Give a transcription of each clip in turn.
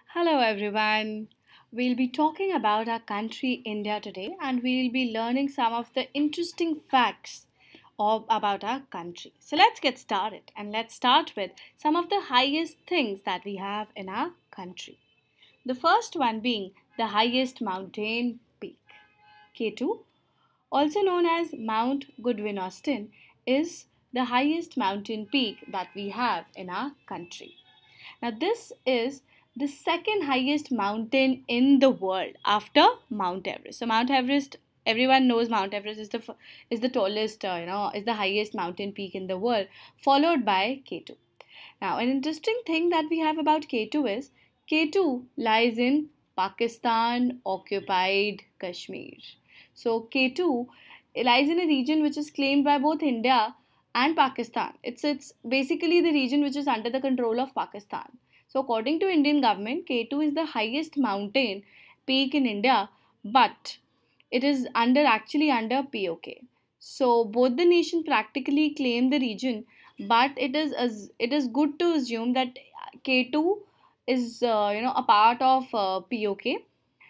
Hello everyone. We'll be talking about our country India today and we'll be learning some of the interesting facts about our country. So let's get started and let's start with some of the highest things that we have in our country. The first one being the highest mountain peak. K2, also known as Mount Goodwin Austen, is the highest mountain peak that we have in our country. Now, this is the second highest mountain in the world after Mount Everest. So, Mount Everest, everyone knows Mount Everest is the tallest, is the highest mountain peak in the world, followed by K2. Now, an interesting thing that we have about K2 is K2 lies in Pakistan occupied Kashmir. So, K2 lies in a region which is claimed by both India and Pakistan. It's basically the region which is under the control of Pakistan. So, according to Indian government, K2 is the highest mountain peak in India, but it is under POK. So both the nation practically claim the region, but it is good to assume that K2 is a part of POK.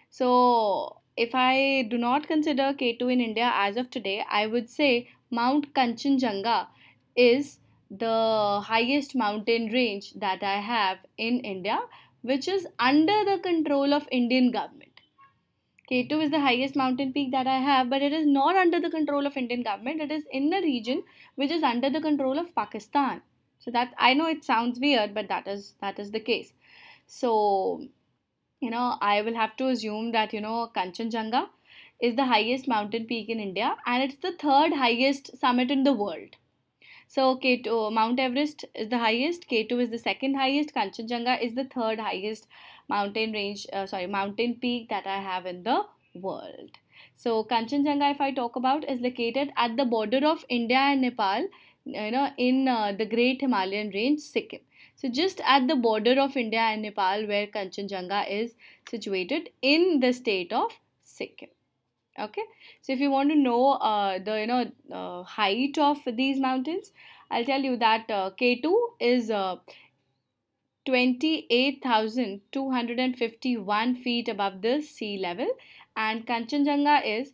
So if I do not consider K2 in India as of today, I would say Mount Kanchenjunga is the highest mountain range that I have in India, which is under the control of Indian government. K2 is the highest mountain peak that I have, but it is not under the control of Indian government. It is in a region which is under the control of Pakistan. So that I know it sounds weird, but that is the case. So I will have to assume that Kanchenjunga is the highest mountain peak in India, and it's the third highest summit in the world. So K2, Mount Everest is the highest, K2 is the second highest, Kanchenjunga is the third highest mountain peak that I have in the world. So Kanchenjunga, if I talk about, is located at the border of India and Nepal, in the Great Himalayan Range, Sikkim. So just at the border of India and Nepal, where Kanchenjunga is situated in the state of Sikkim. Okay, so if you want to know the height of these mountains, I'll tell you that K2 is 28,251 feet above the sea level, and Kanchenjunga is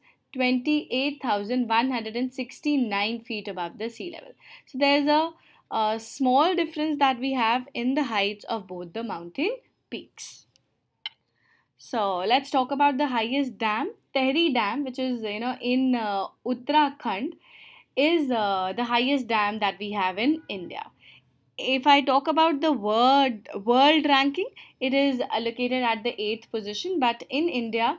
28,169 feet above the sea level. So there's a small difference that we have in the heights of both the mountain peaks. So let's talk about the highest dam. Tehri Dam, which is in Uttarakhand, is the highest dam that we have in India. If I talk about the world ranking, it is located at the 8th position, but in India,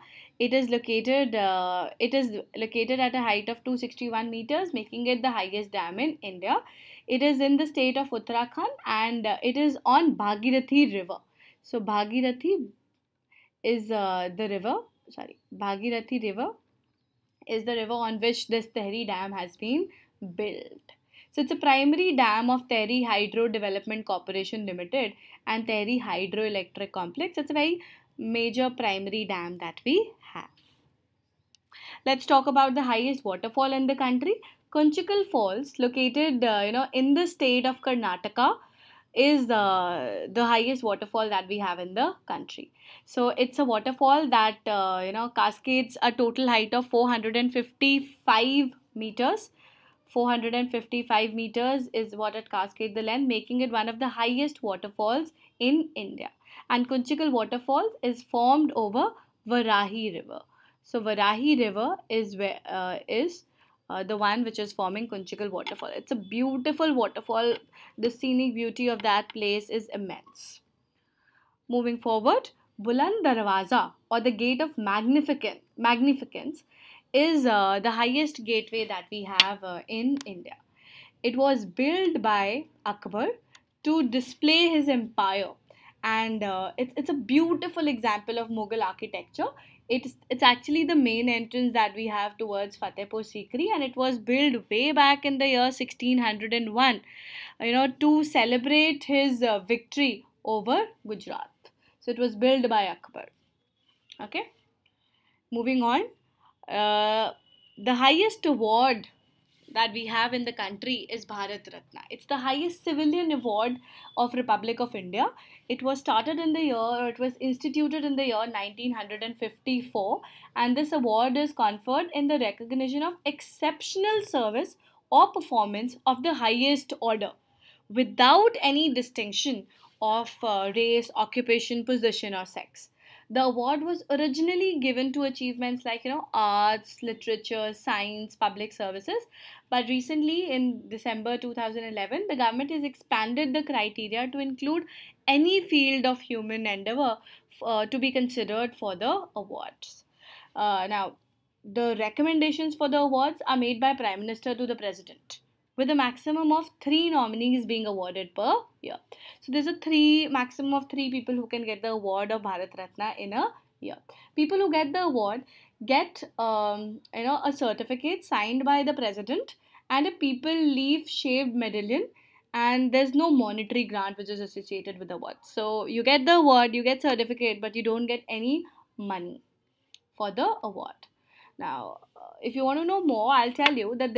it is located at a height of 261 meters, making it the highest dam in India. It is in the state of Uttarakhand, and it is on Bhagirathi River. So Bhagirathi is the river. Sorry, Bhagirathi River is the river on which this Tehri Dam has been built. So it's a primary dam of Tehri Hydro Development Corporation Limited and Tehri Hydroelectric Complex. It's a very major primary dam that we have. Let's talk about the highest waterfall in the country. Kunchikal Falls, located in the state of Karnataka, is the highest waterfall that we have in the country. So it's a waterfall that cascades a total height of 455 meters. 455 meters is what it cascades the length, making it one of the highest waterfalls in India. And Kunchikal waterfall is formed over Varahi River. So Varahi River is the one which is forming Kunchikal waterfall. It's a beautiful waterfall. The scenic beauty of that place is immense. Moving forward, Buland Darwaza, or the Gate of Magnificence, is the highest gateway that we have in India. It was built by Akbar to display his empire, and it's a beautiful example of Mughal architecture. It's actually the main entrance that we have towards Fatehpur Sikri, and it was built way back in the year 1601, to celebrate his victory over Gujarat. So it was built by Akbar. Okay, moving on. The highest award that we have in the country is Bharat Ratna. It's the highest civilian award of Republic of India. It was started in the year, or it was instituted in the year 1954, and this award is conferred in the recognition of exceptional service or performance of the highest order without any distinction of race, occupation, position, or sex. The award was originally given to achievements like arts, literature, science, public services, but recently in December 2011, the government has expanded the criteria to include any field of human endeavor to be considered for the awards. Now, the recommendations for the awards are made by Prime Minister to the President, with a maximum of three nominees being awarded per year. So there's a maximum of three people who can get the award of Bharat Ratna in a year. People who get the award get a certificate signed by the president and a people leaf shaved medallion, and there's no monetary grant which is associated with the award. So you get the award, you get certificate, but you don't get any money for the award. Now, if you want to know more, I'll tell you that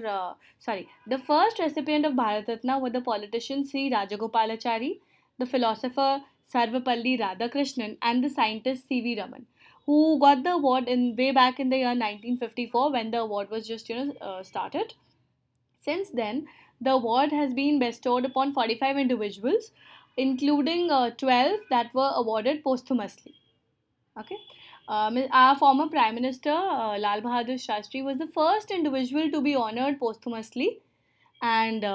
the first recipient of Bharat Ratna were the politician Sri Rajagopalachari, the philosopher Sarvapalli Radhakrishnan, and the scientist C.V. Raman, who got the award in way back in the year 1954 when the award was just started. Since then, the award has been bestowed upon 45 individuals, including 12 that were awarded posthumously. Okay. Our former Prime Minister Lal Bahadur Shastri was the first individual to be honored posthumously, and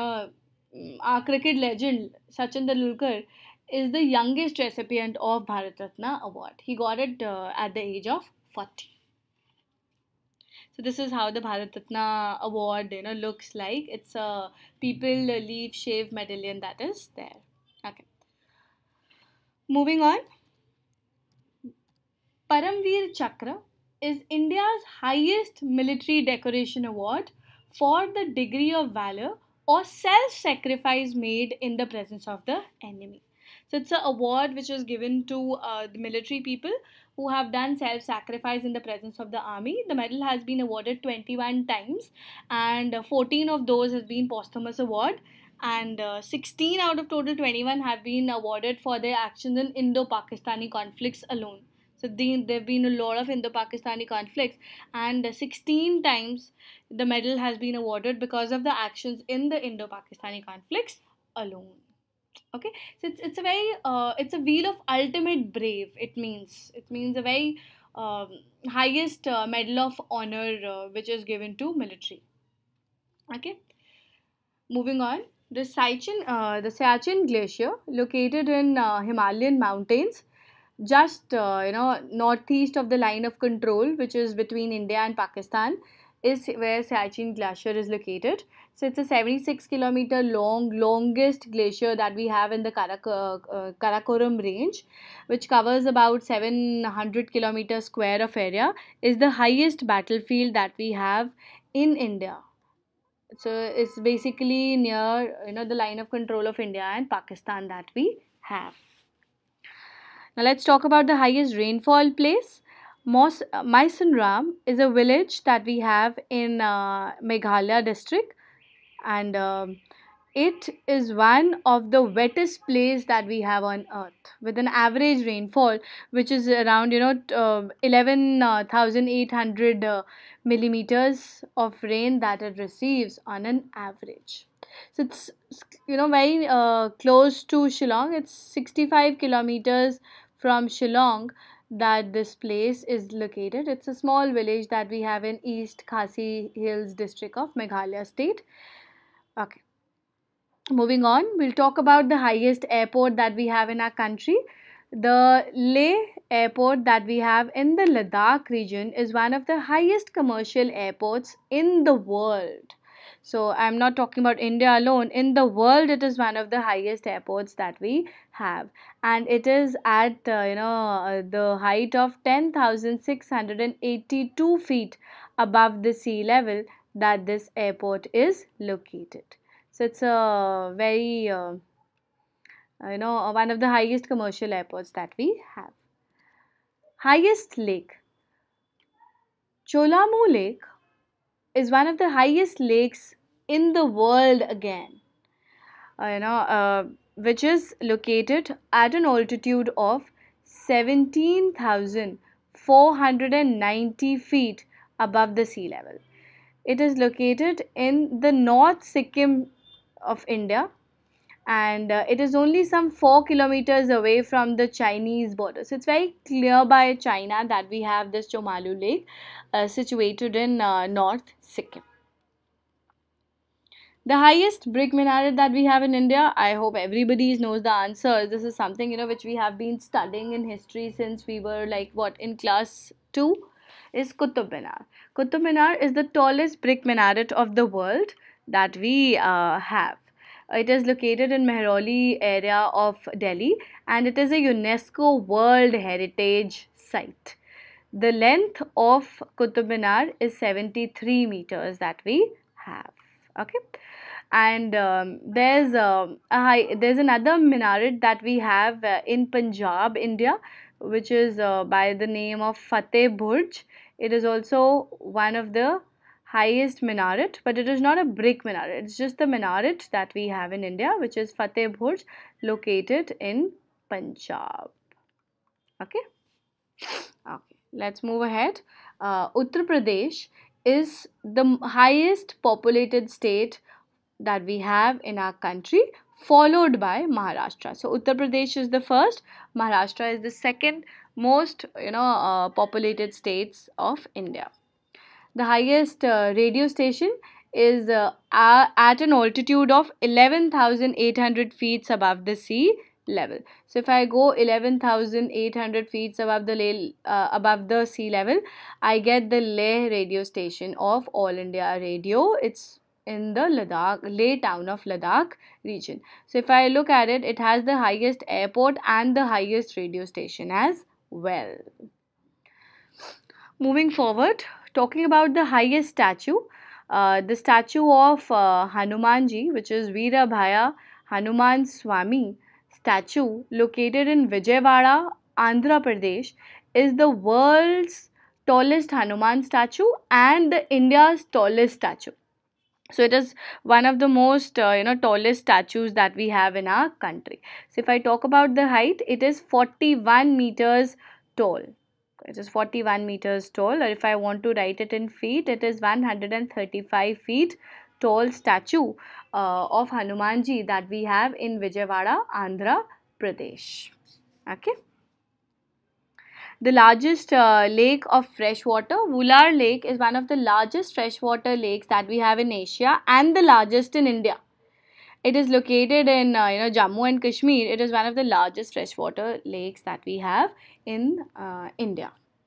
our cricket legend Sachin Tendulkar is the youngest recipient of Bharat Ratna award. He got it at the age of 40. So this is how the Bharat Ratna award looks like. It's a people leaf shave medallion that is there. Okay. Moving on. Paramveer Chakra is India's highest military decoration award for the degree of valor or self-sacrifice made in the presence of the enemy. So it's an award which is given to the military people who have done self-sacrifice in the presence of the army. The medal has been awarded 21 times, and 14 of those has been posthumous award, and 16 out of total 21 have been awarded for their actions in Indo-Pakistani conflicts alone. So there have been a lot of Indo-Pakistani conflicts, and 16 times the medal has been awarded because of the actions in the Indo-Pakistani conflicts alone. Okay, so it's a wheel of ultimate brave. It means a very highest medal of honor which is given to military. Okay, moving on. The Siachen Glacier, located in Himalayan mountains, just northeast of the line of control, which is between India and Pakistan, is where Siachen Glacier is located. So it's a 76-kilometer longest glacier that we have in the Karakoram range, which covers about 700 kilometers square of area, is the highest battlefield that we have in India. So it's basically near the line of control of India and Pakistan that we have. Now let's talk about the highest rainfall place. Maisunram is a village that we have in Meghalaya district, and it is one of the wettest place that we have on earth, with an average rainfall which is around 11,800 millimeters of rain that it receives on an average. So it's very close to Shillong. It's 65 kilometers from Shillong that this place is located. It's a small village that we have in East Khasi Hills district of Meghalaya state. Okay. Moving on, we'll talk about the highest airport that we have in our country. The Leh airport that we have in the Ladakh region is one of the highest commercial airports in the world. So I'm not talking about India alone. In the world, it is one of the highest airports that we have, and it is at the height of 10,682 feet above the sea level that this airport is located. So it's a very one of the highest commercial airports that we have. Highest lake, Cholamu Lake, is one of the highest lakes in the world again. uh, you know, uh, which is located at an altitude of 17,490 feet above the sea level. It is located in the North Sikkim of India, and it is only some 4 kilometers away from the Chinese border. So it's very clear by China that we have this Chomalu Lake situated in North Sikkim. The highest brick minaret that we have in India, I hope everybody knows the answer. This is something which we have been studying in history since we were like what in class 2, is Qutub Minar. Qutub Minar is the tallest brick minaret of the world that we have. It is located in Mehrauli area of Delhi, and it is a UNESCO World Heritage Site. The length of Qutub Minar is 73 meters that we have. Okay, and there's another minaret that we have in Punjab, India, which is by the name of Fateh Burj. It is also one of the highest minaret, but it is not a brick minaret. It's just the minaret that we have in India, which is Fateh Burj, located in Punjab. Okay. Okay, let's move ahead. Uttar Pradesh is the highest populated state that we have in our country, followed by Maharashtra. So Uttar Pradesh is the first, Maharashtra is the second most populated states of India. The highest radio station is at an altitude of 11,800 feet above the sea level. So if I go 11,800 feet above the sea level, I get the Leh radio station of All India Radio. It's in the Leh town of Ladakh region. So if I look at it, it has the highest airport and the highest radio station as well. Moving forward, talking about the highest statue, the statue of Hanumanji, which is Veerabhaya Hanuman Swami statue, located in Vijayawada, Andhra Pradesh, is the world's tallest Hanuman statue and India's tallest statue. So it is one of the most tallest statues that we have in our country. So if I talk about the height, it is 41 meters tall. It is 41 meters tall, or if I want to write it in feet, it is 135 feet tall statue of Hanumanji that we have in Vijayawada, Andhra Pradesh. Okay. The largest lake of freshwater, Wular Lake, is one of the largest freshwater lakes that we have in Asia and the largest in India. It is located in Jammu and Kashmir. It is one of the largest freshwater lakes that we have in India.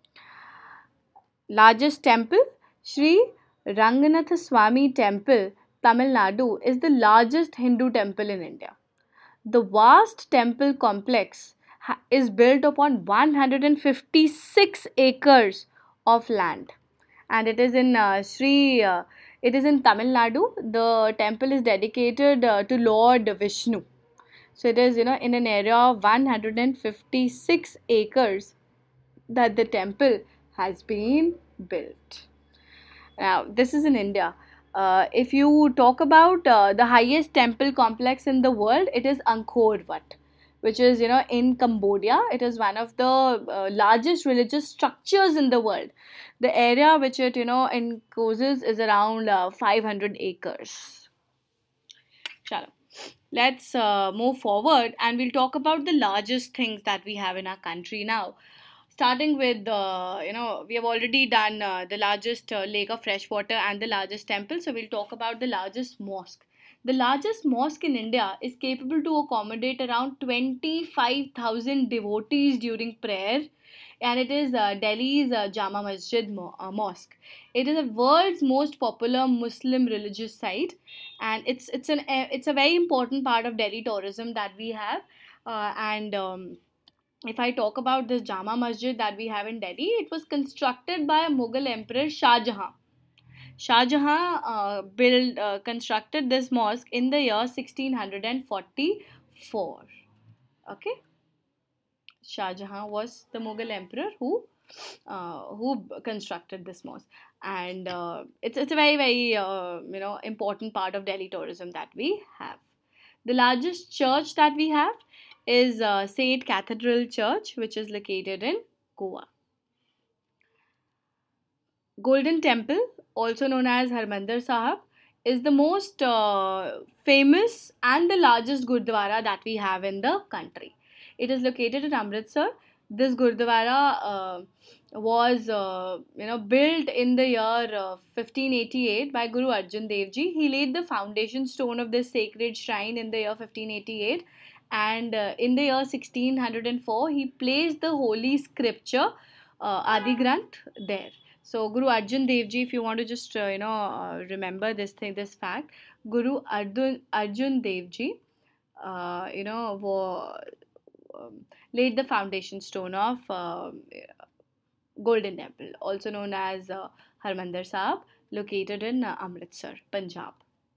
Largest temple, Sri Ranganath Swami Temple, Tamil Nadu, is the largest Hindu temple in India. The vast temple complex is built upon 156 acres of land, and it is in it is in Tamil Nadu. The temple is dedicated to Lord Vishnu. So it is in an area of 156 acres that the temple has been built. Now this is in India. If you talk about the highest temple complex in the world, it is Angkor Wat, which is in Cambodia. It is one of the largest religious structures in the world. The area which it encloses is around 500 acres. Chalo. Let's move forward, and we'll talk about the largest things that we have in our country now. Starting with we have already done the largest lake of freshwater and the largest temple. So we'll talk about the largest mosque. The largest mosque in India is capable to accommodate around 25,000 devotees during prayer, and it is Delhi's Jama Masjid Mosque. It is the world's most popular Muslim religious site, and it's a very important part of Delhi tourism that we have. If I talk about this Jama Masjid that we have in Delhi, it was constructed by Mughal Emperor Shah Jahan. Shah Jahan constructed this mosque in the year 1644. Okay, Shah Jahan was the Mughal emperor who who constructed this mosque. And it's a very, very important part of Delhi tourism that we have. The largest church that we have is Saint Cathedral Church, which is located in Goa. Golden Temple, also known as Harmandir Sahib, is the most famous and the largest Gurdwara that we have in the country. It is located in Amritsar. This Gurdwara was built in the year 1588 by Guru Arjan Dev Ji. He laid the foundation stone of this sacred shrine in the year 1588, and in the year 1604 he placed the holy scripture Adi Granth there. So Guru Arjan Dev Ji, if you want to just remember this fact, Guru Arjan Dev Ji, laid the foundation stone of Golden Temple, also known as Harmandir Sahib, located in Amritsar, Punjab.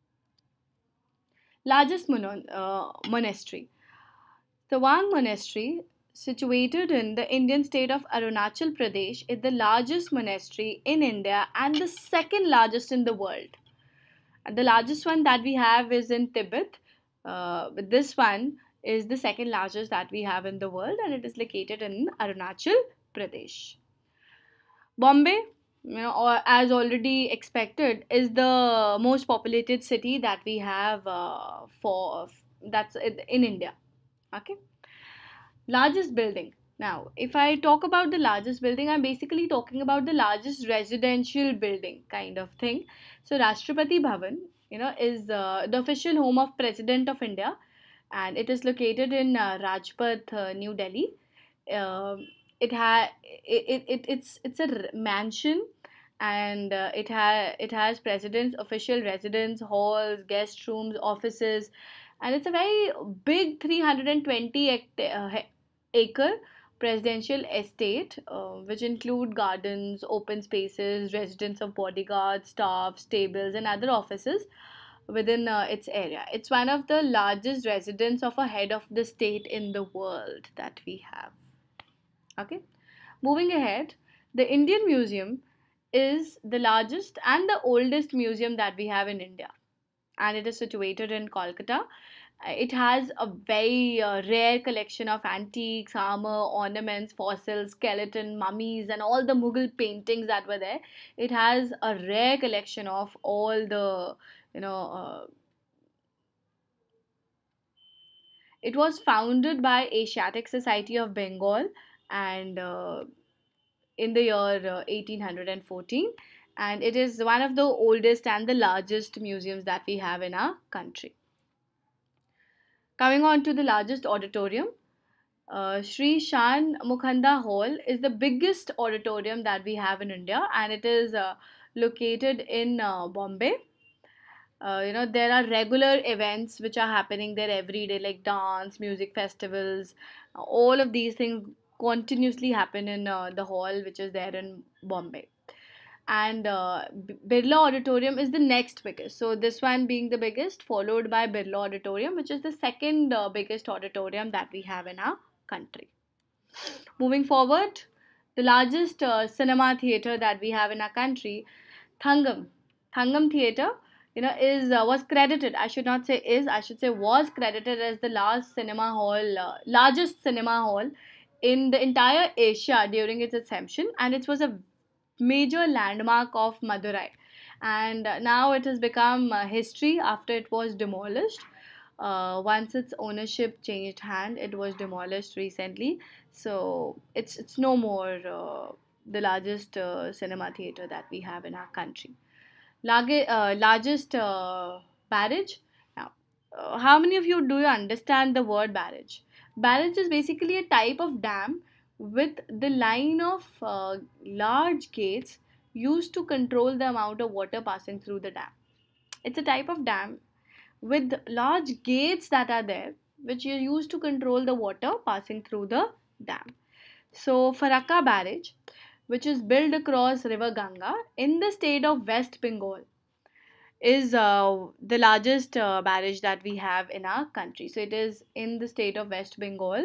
Largest monastery. Tawang Monastery, situated in the Indian state of Arunachal Pradesh, is the largest monastery in India and the second largest in the world. And the largest one that we have is in Tibet. But this one is the second largest that we have in the world, and it is located in Arunachal Pradesh. Bombay, or as already expected, is the most populated city that we have that's in India. Okay. Largest building. Now, if I talk about the largest building, I'm basically talking about the largest residential building kind of thing. So, Rashtrapati Bhavan, is the official home of President of India, and it is located in Rajpath, New Delhi. It's a mansion, and it has president's official residence, halls, guest rooms, offices, and it's a very big 320 acre presidential estate, which include gardens, open spaces, residence of bodyguards, staff, stables, and other offices within its area. It's one of the largest residence of a head of the state in the world that we have. Okay, moving ahead, the Indian Museum is the largest and the oldest museum that we have in India, and it is situated in Kolkata. It has a very rare collection of antiques, armor, ornaments, fossils, skeleton, mummies, and all the Mughal paintings that were there. It has a rare collection of all the, it was founded by Asiatic Society of Bengal, and in the year 1814, and it is one of the oldest and the largest museums that we have in our country. Coming on to the largest auditorium, Sri Shan Mukhanda Hall is the biggest auditorium that we have in India, and it is located in Bombay. There are regular events which are happening there every day, like dance, music festivals. All of these things continuously happen in the hall which is there in Bombay. And Birla Auditorium is the next biggest. So this one being the biggest, followed by Birla Auditorium, which is the second biggest auditorium that we have in our country. Moving forward, the largest cinema theater that we have in our country, Thangam Theater, was credited. I should not say is. I should say was credited as the largest cinema hall in the entire Asia during its inception, and it was a major landmark of Madurai, and now it has become history after it was demolished. Once its ownership changed hand, it was demolished recently, so it's no more the largest cinema theater that we have in our country. Largest barrage. Now, how many of you do you understand the word barrage? Barrage is basically a type of dam with the line of large gates used to control the amount of water passing through the dam. It's a type of dam with large gates that are there, which are used to control the water passing through the dam. So, Farakka Barrage, which is built across River Ganga in the state of West Bengal, is the largest barrage that we have in our country. So, it is in the state of West Bengal,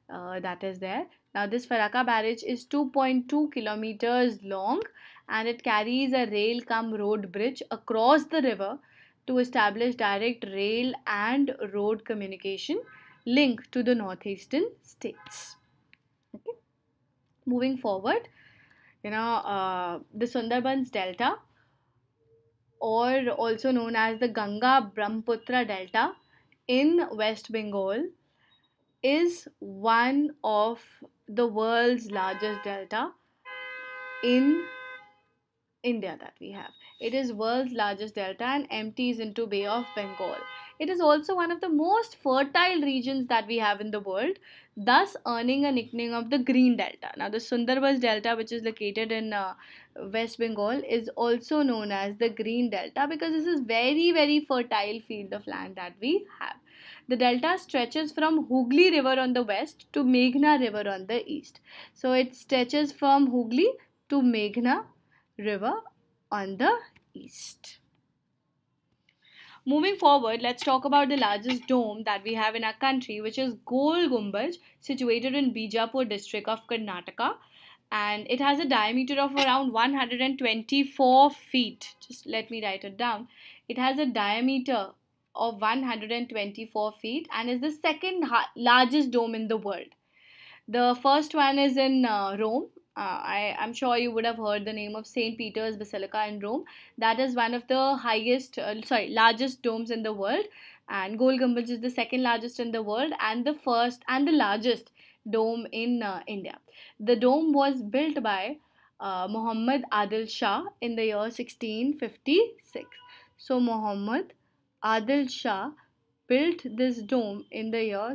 that is there. Now, this Farakka barrage is 2.2 kilometers long, and it carries a rail cum road bridge across the river to establish direct rail and road communication link to the northeastern states. Okay. Moving forward, the Sundarbans Delta, or also known as the Ganga Brahmaputra Delta in West Bengal, is one of the world's largest delta in India that we have. It is world's largest delta and empties into Bay of Bengal. It is also one of the most fertile regions that we have in the world, thus earning a nickname of the Green Delta. Now, the Sundarbans Delta, which is located in West Bengal, is also known as the Green Delta because this is very, very fertile field of land that we have. The delta stretches from Hooghly River on the west to Meghna River on the east. So it stretches from Hooghly to Meghna River on the east. Moving forward, let's talk about the largest dome that we have in our country, which is Gol Gumbaj, situated in Bijapur district of Karnataka. And it has a diameter of around 124 feet. Just let me write it down. It has a diameter of 124 feet and is the second largest dome in the world. The first one is in Rome. I'm sure you would have heard the name of St. Peter's Basilica in Rome. That is one of the largest domes in the world. And Gol Gumbaj is the second largest in the world and the first and the largest dome in India. The dome was built by Muhammad Adil Shah in the year 1656. So Muhammad Adil Shah built this dome in the year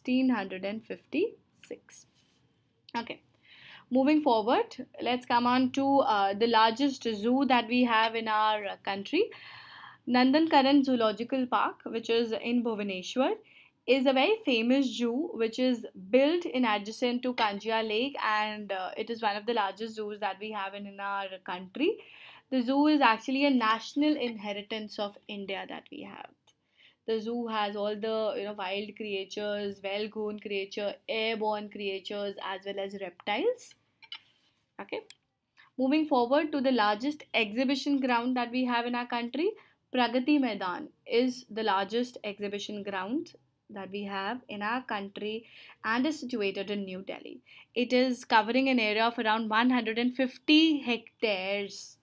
1656. Okay. Moving forward, let's come on to the largest zoo that we have in our country. Nandankaran Zoological Park, which is in Bhubaneswar, is a very famous zoo which is built in adjacent to Kanjia Lake, and it is one of the largest zoos that we have in our country. The zoo is actually a national inheritance of India that we have. The zoo has all the wild creatures, well-grown creatures, airborne creatures, as well as reptiles. Okay. Moving forward to the largest exhibition ground that we have in our country, Pragati Maidan is the largest exhibition ground that we have in our country and is situated in New Delhi. It is covering an area of around 150 hectares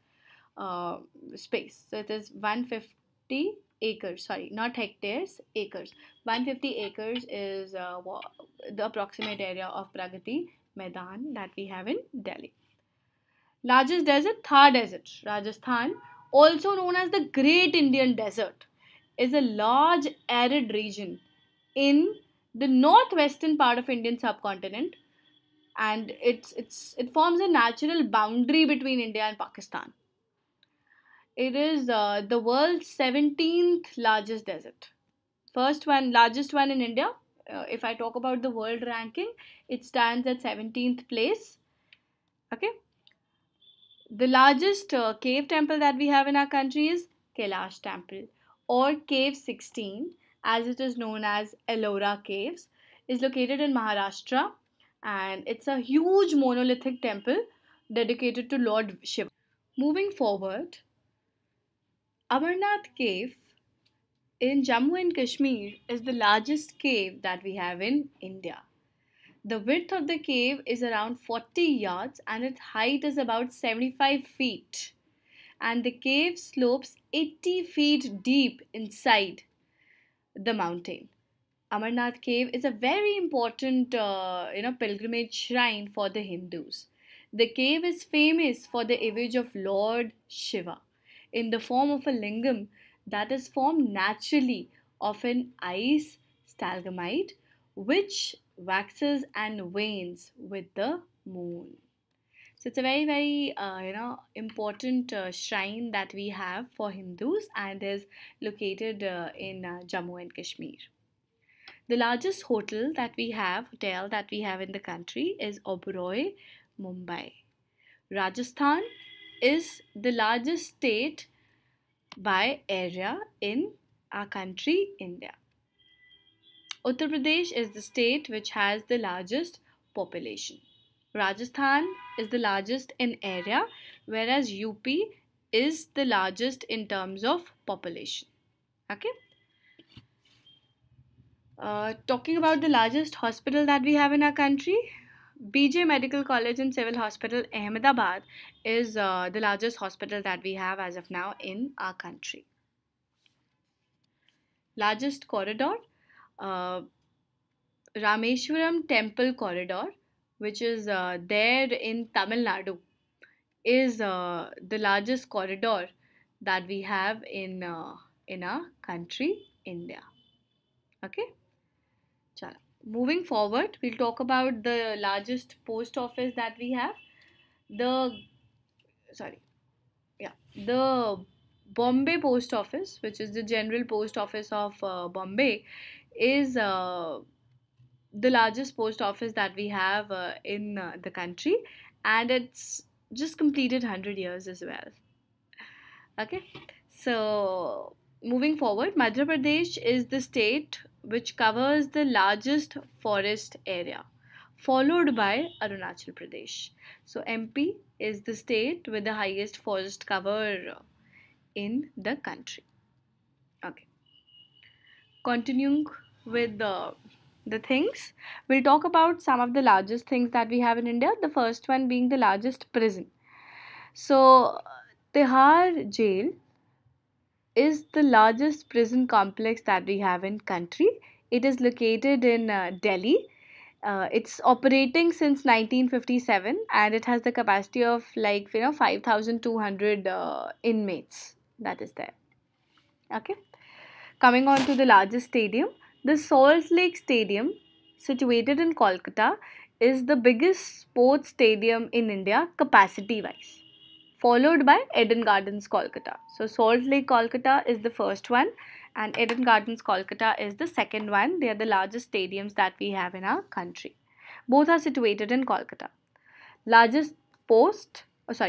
space. So it is 150 acres, sorry, not hectares, acres. 150 acres is the approximate area of Pragati Maidan that we have in Delhi. Largest desert, Thar Desert, Rajasthan, also known as the Great Indian Desert, is a large arid region in the northwestern part of Indian subcontinent, and it forms a natural boundary between India and Pakistan. It is the world's 17th largest desert. Largest one in India. If I talk about the world ranking, it stands at 17th place. Okay. The largest cave temple that we have in our country is Kailash Temple, or Cave 16, as it is known as Ellora Caves, is located in Maharashtra, and it's a huge monolithic temple dedicated to Lord Shiva. Moving forward, Amarnath Cave in Jammu and Kashmir is the largest cave that we have in India. The width of the cave is around 40 yards and its height is about 75 feet. And the cave slopes 80 feet deep inside the mountain. Amarnath Cave is a very important pilgrimage shrine for the Hindus. The cave is famous for the image of Lord Shiva in the form of a lingam that is formed naturally of an ice stalagmite which waxes and wanes with the moon. So it's a very, very important shrine that we have for Hindus and is located in Jammu and Kashmir. The largest hotel that we have in the country is Oberoi, Mumbai. Rajasthan is the largest state by area in our country, India. Uttar Pradesh is the state which has the largest population. Rajasthan is the largest in area, whereas UP is the largest in terms of population. Okay. Talking about the largest hospital that we have in our country, BJ Medical College and Civil Hospital, Ahmedabad, is the largest hospital that we have as of now in our country. Largest corridor, uh, Rameshwaram Temple Corridor, which is there in Tamil Nadu, is the largest corridor that we have in our country, India. Okay. Chalo. Moving forward, we'll talk about the largest post office that we have. The sorry, yeah, the Bombay Post Office, which is the general post office of Bombay, is the largest post office that we have in the country, and it's just completed 100 years as well. Okay, so moving forward, Madhya Pradesh is the state which covers the largest forest area, followed by Arunachal Pradesh. So MP is the state with the highest forest cover in the country. Okay, continuing with the things, we'll talk about some of the largest things that we have in India. The first one being the largest prison. So, Tihar Jail is the largest prison complex that we have in country. It is located in Delhi. It's operating since 1957 and it has the capacity of 5,200 inmates that is there. Okay. Coming on to the largest stadium, the Salt Lake Stadium, situated in Kolkata, is the biggest sports stadium in India capacity wise, followed by Eden Gardens, Kolkata. So, Salt Lake, Kolkata is the first one, and Eden Gardens, Kolkata is the second one. They are the largest stadiums that we have in our country. Both are situated in Kolkata. Largest port,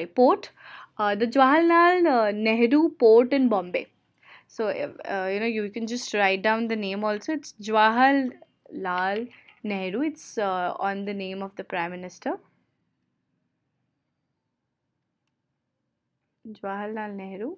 the Jawaharlal Nehru Port in Bombay. So, you can just write down the name also. It's Jawaharlal Nehru. It's on the name of the Prime Minister. Jawaharlal Nehru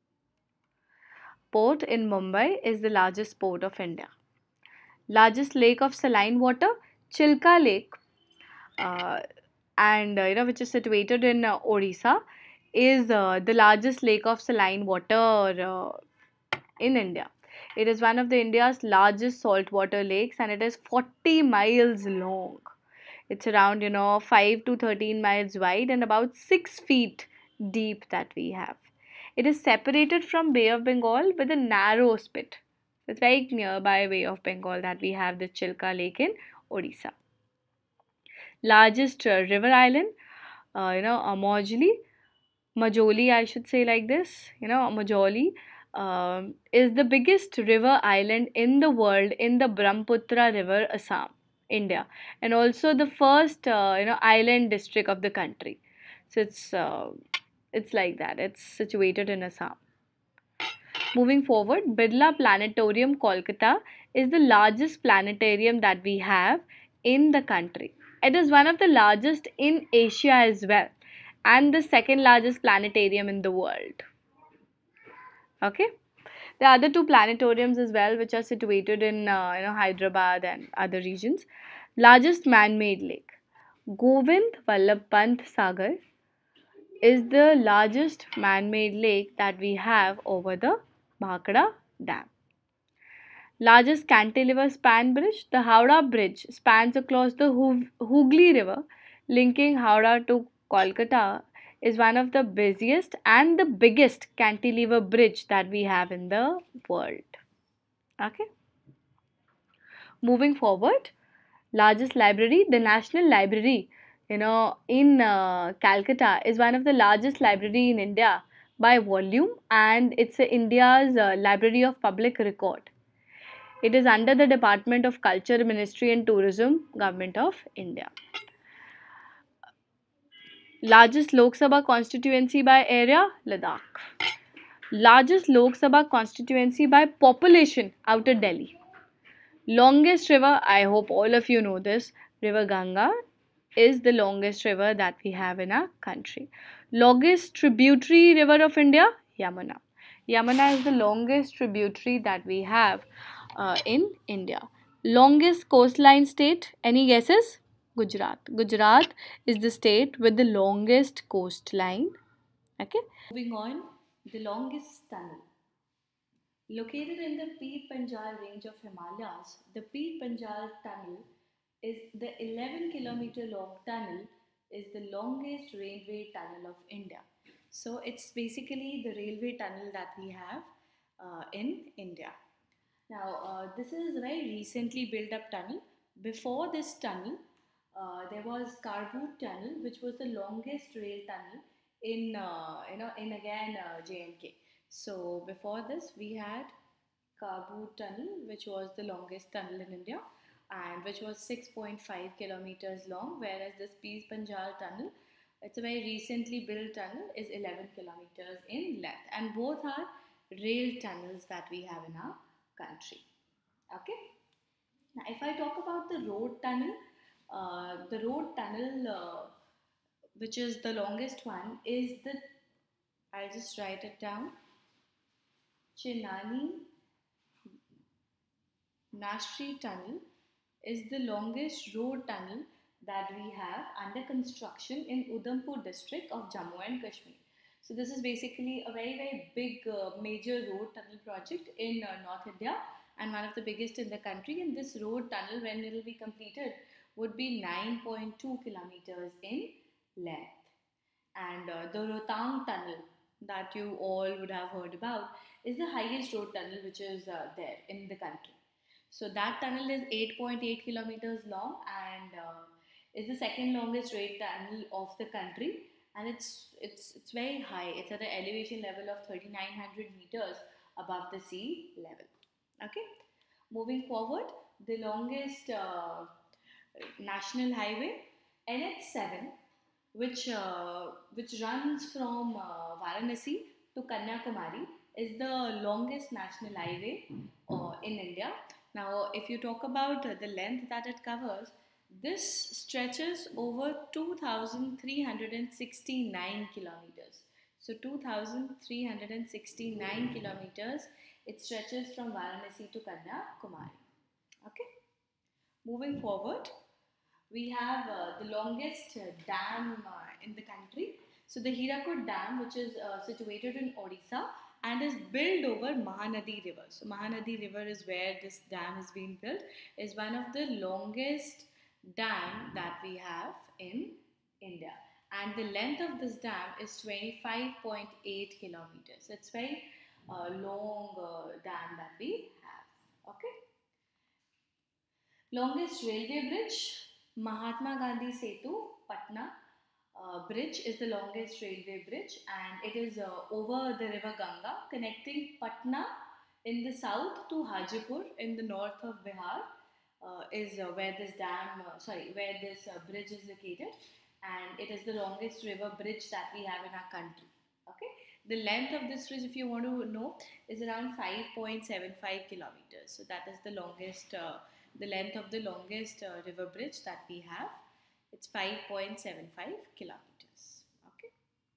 Port in Mumbai is the largest port of India. Largest lake of saline water, Chilka Lake, uh, and which is situated in Odisha, is the largest lake of saline water in India. It is one of the India's largest saltwater lakes, and it is 40 miles long. It's around 5 to 13 miles wide and about 6 feet deep that we have. It is separated from Bay of Bengal with a narrow spit. It's right nearby Bay of Bengal that we have the Chilka Lake in Odisha. Largest river island, Majoli, I should say like this. Majoli is the biggest river island in the world in the Brahmaputra River, Assam, India, and also the first island district of the country. So it's like that. It's situated in Assam. Moving forward, Birla Planetarium, Kolkata, is the largest planetarium that we have in the country. It is one of the largest in Asia as well, and the second largest planetarium in the world. Okay. There are other two planetariums as well, which are situated in Hyderabad and other regions. Largest man-made lake, Govind Vallabh Pant Sagar, is the largest man-made lake that we have over the Bhakra Dam. Largest cantilever span bridge, the Howrah Bridge spans across the Hooghly River, linking Howrah to Kolkata, is one of the busiest and the biggest cantilever bridge that we have in the world. Okay. Moving forward, largest library, the National Library, in Calcutta, is one of the largest library in India by volume, and it's India's Library of Public Record. It is under the Department of Culture, Ministry and Tourism, Government of India. Largest Lok Sabha constituency by area, Ladakh. Largest Lok Sabha constituency by population, Outer Delhi. Longest river, I hope all of you know this, River Ganga is the longest river that we have in our country. Longest tributary river of India, Yamuna. Yamuna is the longest tributary that we have in India. Longest coastline state, any guesses? Gujarat. Gujarat is the state with the longest coastline. Okay. Moving on, the longest tunnel. Located in the Peer Panjal range of Himalayas, the Peer Panjal tunnel is the 11-kilometer long tunnel is the longest railway tunnel of India. So it's basically the railway tunnel that we have in India. Now, this is a very recently built up tunnel. Before this tunnel, there was Karboot Tunnel, which was the longest rail tunnel in in again J&K. So before this, we had Karboot Tunnel, which was the longest tunnel in India, and which was 6.5 kilometers long, whereas this Pease Panjal Tunnel, it's a very recently built tunnel, is 11 kilometers in length, and both are rail tunnels that we have in our country. Okay. Now, if I talk about the road tunnel, which is the longest one, is the, I'll just write it down, Chenani Nashri Tunnel is the longest road tunnel that we have under construction in Udhampur district of Jammu and Kashmir. So this is basically a very big major road tunnel project in North India and one of the biggest in the country. And this road tunnel, when it will be completed, would be 9.2 kilometers in length. And the Rohtang tunnel that you all would have heard about is the highest road tunnel which is there in the country. So that tunnel is 8.8 kilometers long and is the second longest rail tunnel of the country, and it's very high. It's at an elevation level of 3,900 meters above the sea level. Okay, moving forward, the longest national highway NH7, which runs from Varanasi to Kanyakumari, is the longest national highway in India. Now, if you talk about the length that it covers, this stretches over 2,369 kilometers. So 2,369 kilometers it stretches from Varanasi to Kanyakumari. Okay. Moving forward, we have the longest dam in the country. So the Hirakud Dam, which is situated in Odisha and is built over Mahanadi River. So Mahanadi River is where this dam is being built, is one of the longest dam that we have in India. And the length of this dam is 25.8 kilometers. So it's very long dam that we have. Okay. Longest railway bridge, Mahatma Gandhi Setu, Patna bridge is the longest railway bridge, and it is over the river Ganga, connecting Patna in the south to Hajipur in the north of Bihar. Is where this where this bridge is located, and it is the longest river bridge that we have in our country. Okay, the length of this bridge, if you want to know, is around 5.75 kilometers. So that is the longest, the length of the longest river bridge that we have. It's 5.75 kilometers. Okay.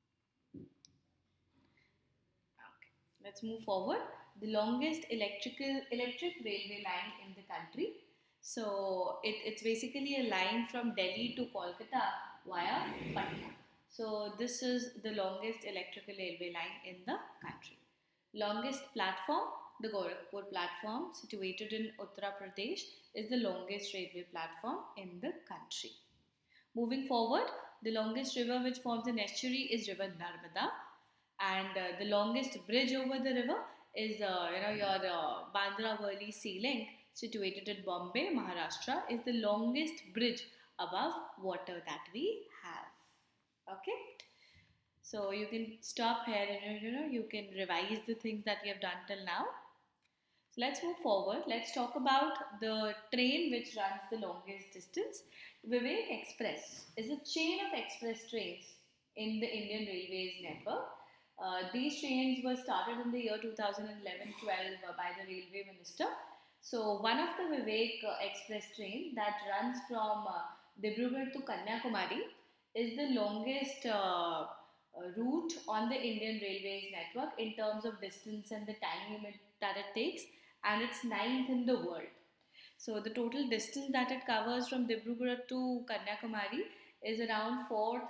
Okay. Let's move forward. The longest electric railway line in the country. So it's basically a line from Delhi to Kolkata via Patna. So this is the longest electrical railway line in the country. Longest platform, the Gorakhpur platform, situated in Uttar Pradesh, is the longest railway platform in the country. Moving forward, the longest river which forms an estuary is River Narmada, and the longest bridge over the river is your Bandra Worli Sea Link, situated in Bombay, Maharashtra, is the longest bridge above water that we have. Okay, so you can stop here and you can revise the things that you have done till now. So let's move forward. Let's talk about the train which runs the longest distance. Vivek Express is a chain of express trains in the Indian Railways network. These trains were started in the year 2011-12 by the Railway Minister. So one of the Vivek Express train that runs from Dibrugarh to Kanyakumari is the longest route on the Indian Railways network in terms of distance and the time limit that it takes, and it's ninth in the world. So the total distance that it covers from Dibrugarh to Kanyakumari is around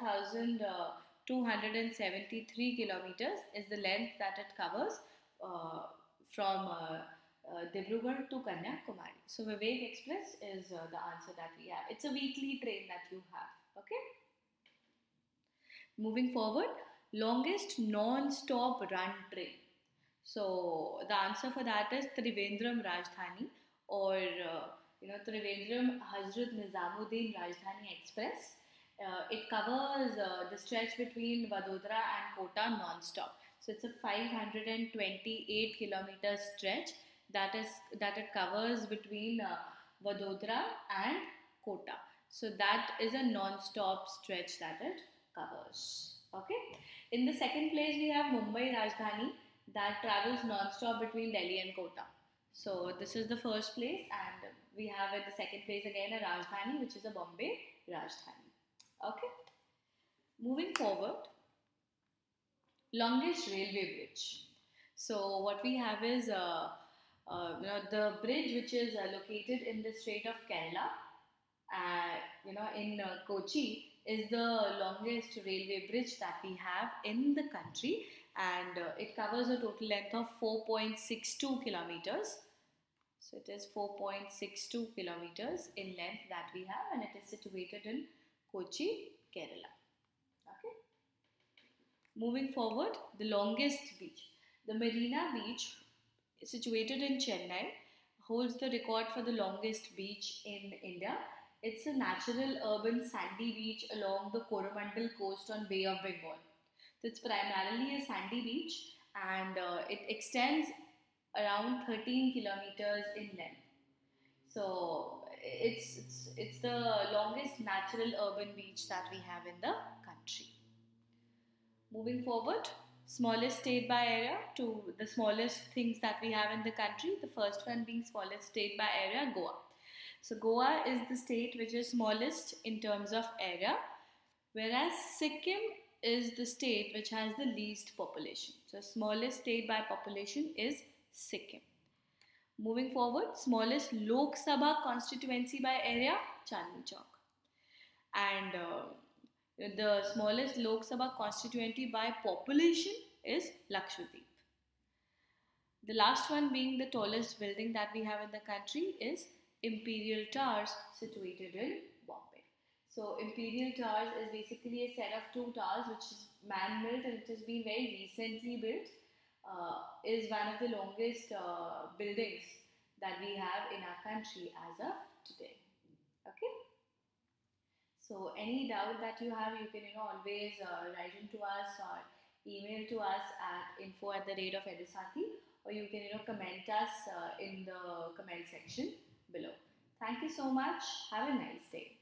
4,273 kilometers is the length that it covers from Dibrugarh to Kanyakumari. So Vivek Express is the answer that we have. It's a weekly train that you have. Okay. Moving forward, longest non-stop run train. So the answer for that is Trivandrum Rajdhani, or Trivandrum Hazrat Nizamuddin Rajdhani Express. It covers the stretch between Vadodara and Kota non-stop. So it's a 528 kilometer stretch that it covers between Vadodara and Kota. So that is a non-stop stretch that it covers. Okay. In the second place, we have Mumbai Rajdhani that travels non-stop between Delhi and Kota. So this is the first place, and we have at the second place again a Rajdhani, which is a Bombay Rajdhani. Okay. Moving forward, longest railway bridge. So what we have is the bridge which is located in the state of Kerala, in Kochi, is the longest railway bridge that we have in the country, and it covers a total length of 4.62 kilometers. So it is 4.62 kilometers in length that we have, and it is situated in Kochi, Kerala. Okay. Moving forward, the longest beach. The Marina Beach, situated in Chennai, holds the record for the longest beach in India. It's a natural urban sandy beach along the Coromandel coast on Bay of Bengal. So it's primarily a sandy beach, and it extends around 13 kilometers in length. So it's the longest natural urban beach that we have in the country. Moving forward, smallest state by area to the smallest things that we have in the country. The first one being smallest state by area, Goa. So Goa is the state which is smallest in terms of area, whereas Sikkim is the state which has the least population. So smallest state by population is Sikkim. Moving forward, smallest Lok Sabha constituency by area, Chandni Chowk. And the smallest Lok Sabha constituency by population is Lakshadweep. The last one being the tallest building that we have in the country is Imperial Towers, situated in Bombay. So Imperial Towers is basically a set of two towers which is man-built, and it has been very recently built. Is one of the longest buildings that we have in our country as of today. Okay. So any doubt that you have, you can always write into us or email to us at info@edusati, or you can comment us in the comment section below. Thank you so much. Have a nice day.